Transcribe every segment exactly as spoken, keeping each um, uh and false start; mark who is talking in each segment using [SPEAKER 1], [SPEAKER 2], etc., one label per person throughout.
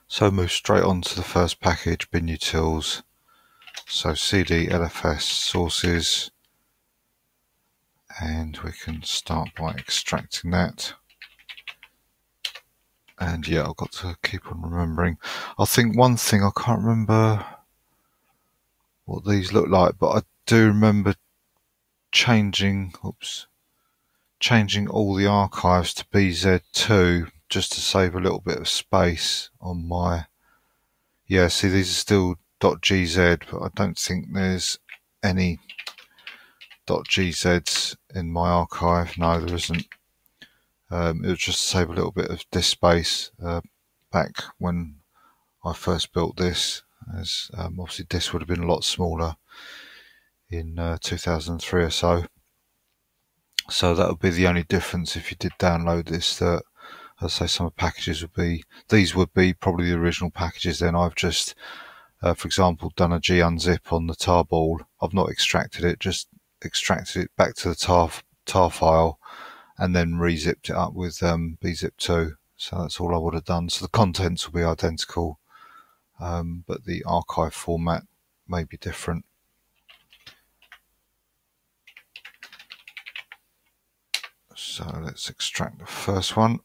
[SPEAKER 1] So move straight on to the first package, Binutils. So cd L F S sources, and we can start by extracting that. And yeah, I've got to keep on remembering. I think one thing, I can't remember what these look like, but I do remember changing, oops, changing all the archives to B Z two just to save a little bit of space on my, yeah, see these are still .gz, but I don't think there's any .gzs in my archive. No, there isn't. Um, it was just to save a little bit of disk space uh, back when I first built this, as um, obviously disk would have been a lot smaller in uh, two thousand three or so. So that would be the only difference if you did download this, that I'd say some of the packages would be, these would be probably the original packages. Then I've just, uh, for example, done a g-unzip on the tarball. I've not extracted it, just extracted it back to the tar, tar file and then re-zipped it up with um, B zip two. So that's all I would have done. So the contents will be identical, um, but the archive format may be different. So let's extract the first one.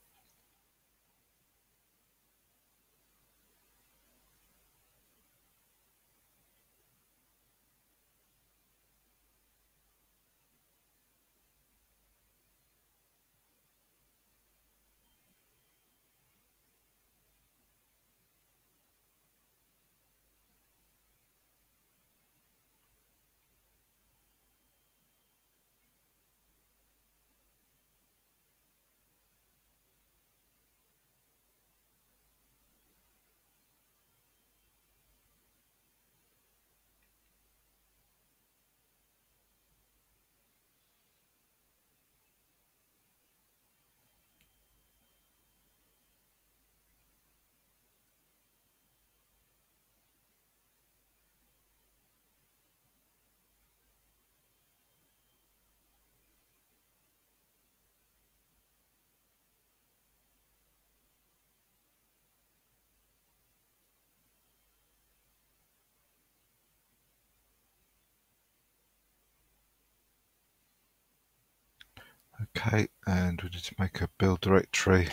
[SPEAKER 1] Okay, and we need to make a build directory.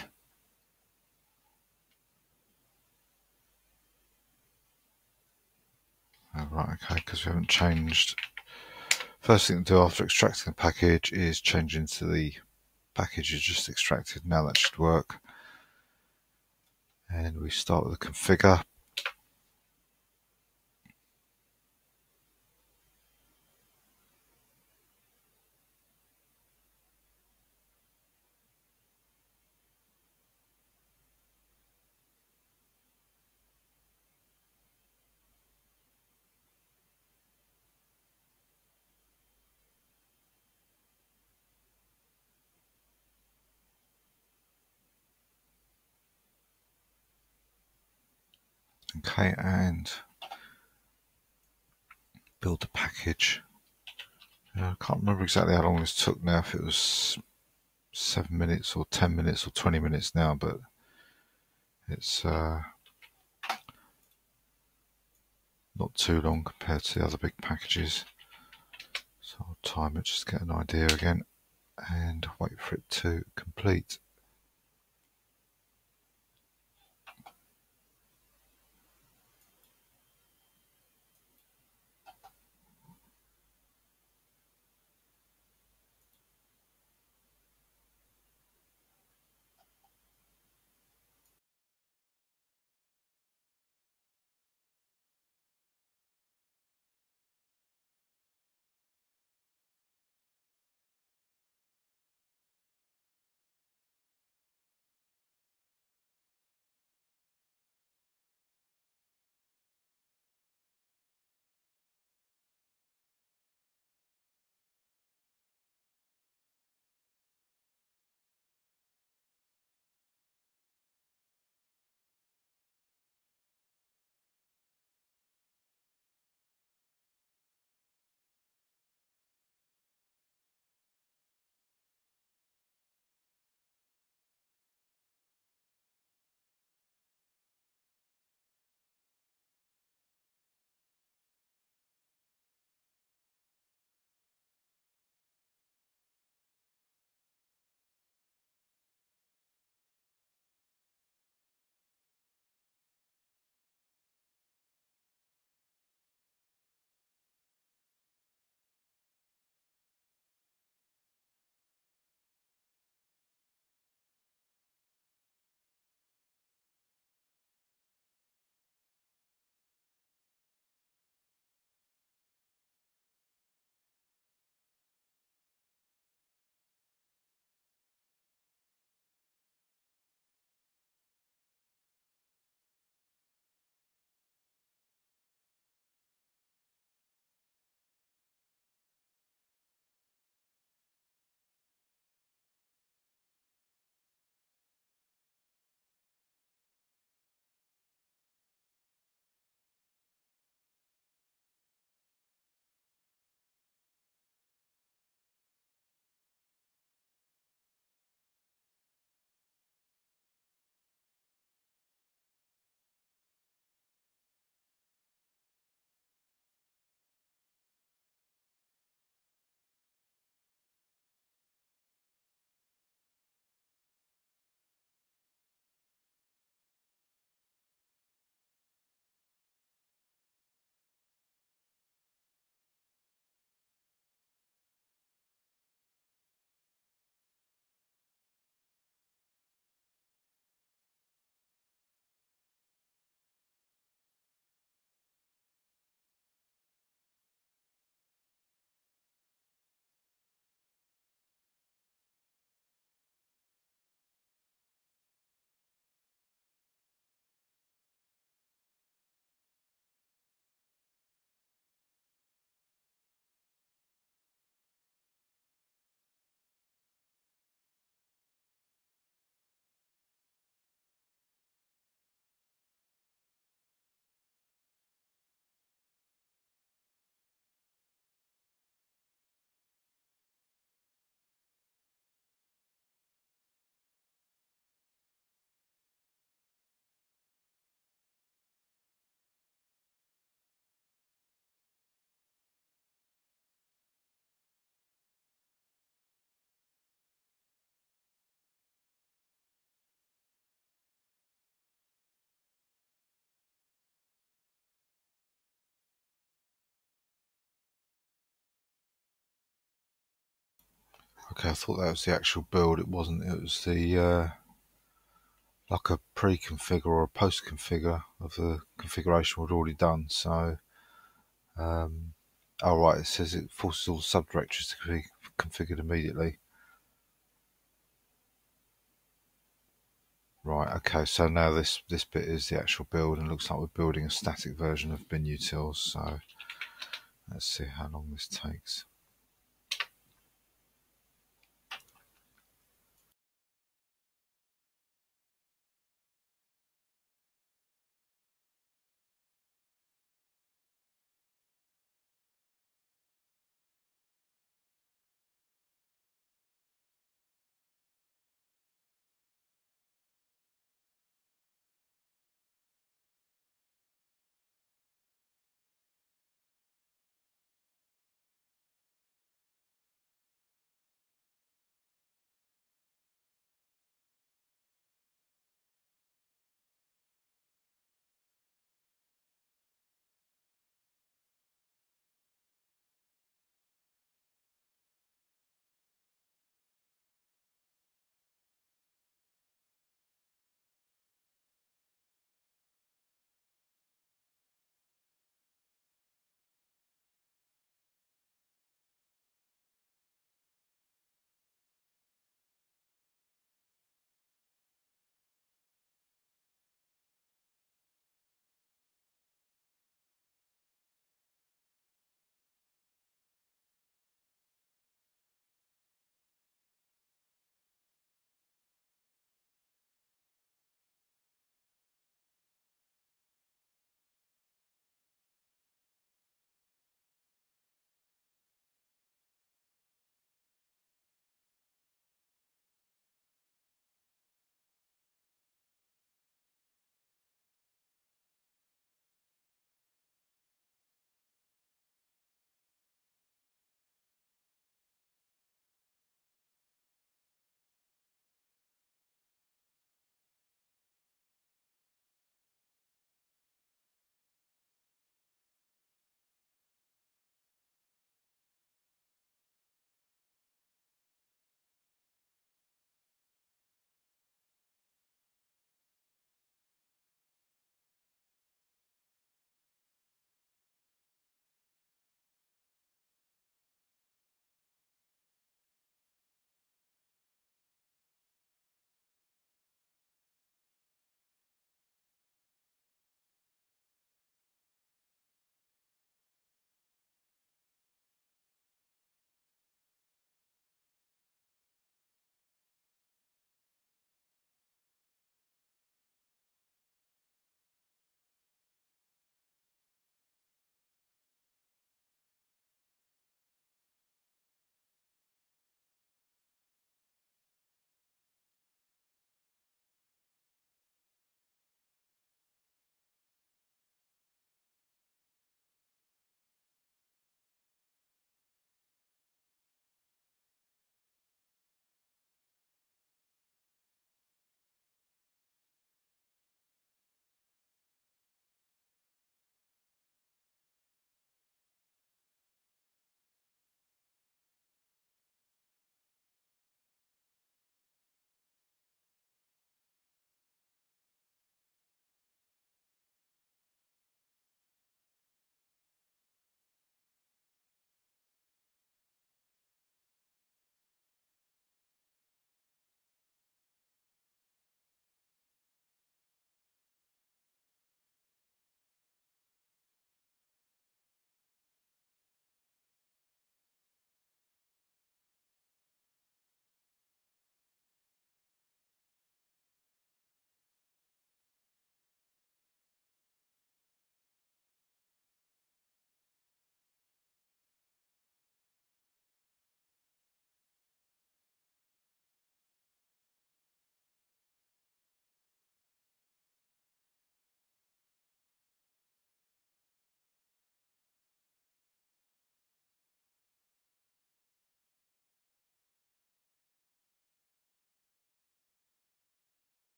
[SPEAKER 1] Oh, right, okay, because we haven't changed. First thing to do after extracting the package is change into the package you just extracted. Now that should work. And we start with the configure. Okay, and build the package. I can't remember exactly how long this took now, if it was seven minutes or ten minutes or twenty minutes now, but it's uh, not too long compared to the other big packages. So I'll time it just to get an idea again and wait for it to complete. Okay, I thought that was the actual build. It wasn't. It was the uh, like a pre-configure or a post-configure of the configuration we'd already done. So, um, oh right, it says it forces all subdirectories to be configured immediately. Right. Okay. So now this this bit is the actual build, and it looks like we're building a static version of Binutils. So let's see how long this takes.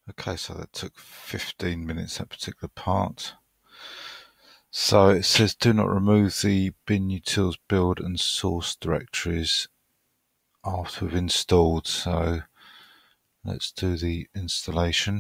[SPEAKER 1] Okay, so that took fifteen minutes, that particular part. So it says do not remove the Binutils build and source directories after we've installed. So let's do the installation.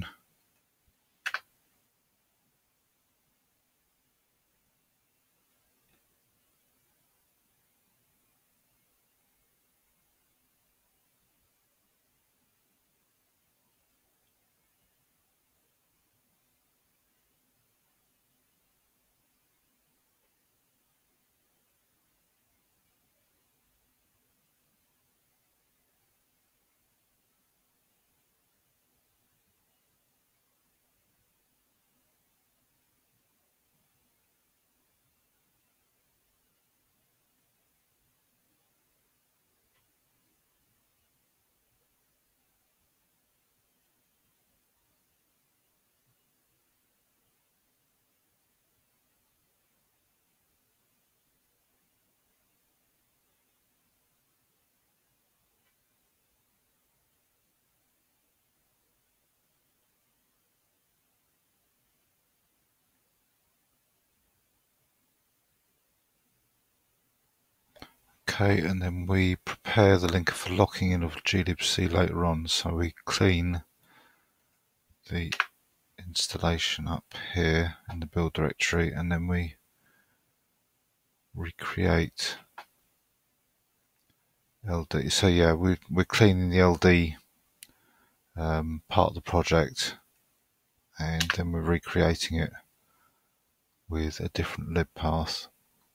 [SPEAKER 1] Okay, and then we prepare the linker for locking in of glibc later on. So we clean the installation up here in the build directory, and then we recreate L D. So yeah, we, we're cleaning the L D um, part of the project, and then we're recreating it with a different lib path.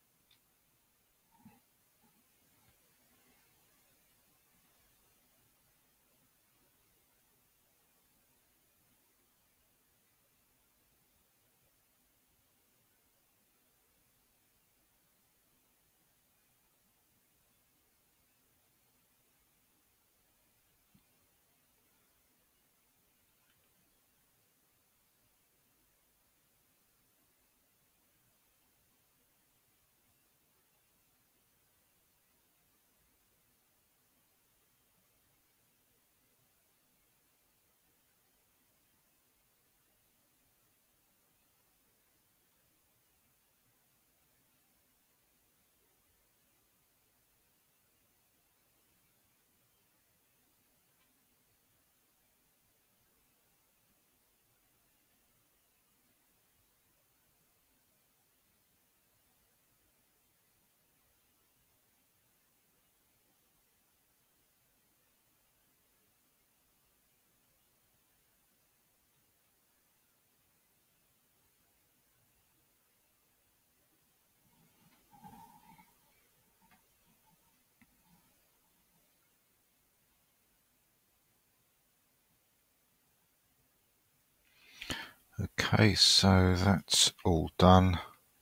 [SPEAKER 1] Okay, so that's all done.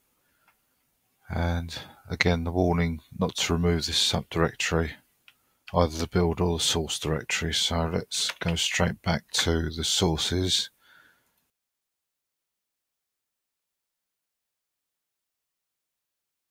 [SPEAKER 1] And again, the warning not to remove this subdirectory, either the build or the source directory. So let's go straight back to the sources.